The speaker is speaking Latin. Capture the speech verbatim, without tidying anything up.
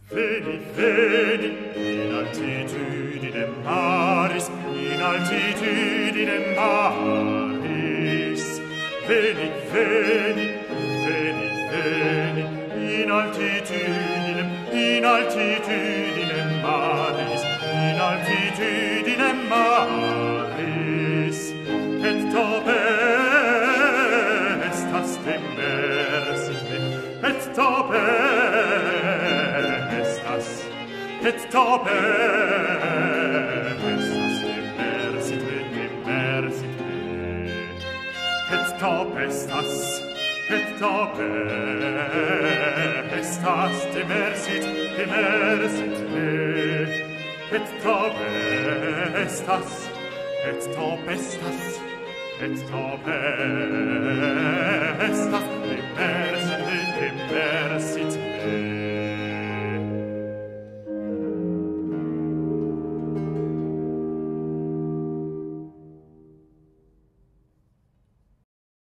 Veni, veni, in altitudine maris, in altitudine maris. Veni, veni, veni, veni, in altitudine, in altitudine maris, in altitudine maris. Et tope estas demersit me, et tope et tope estas demersit me, demersit me. Et tope estas, et tope estas demersit, demersit me. Et tope estas, et tope estas, et tope estas demersit me, demersit me.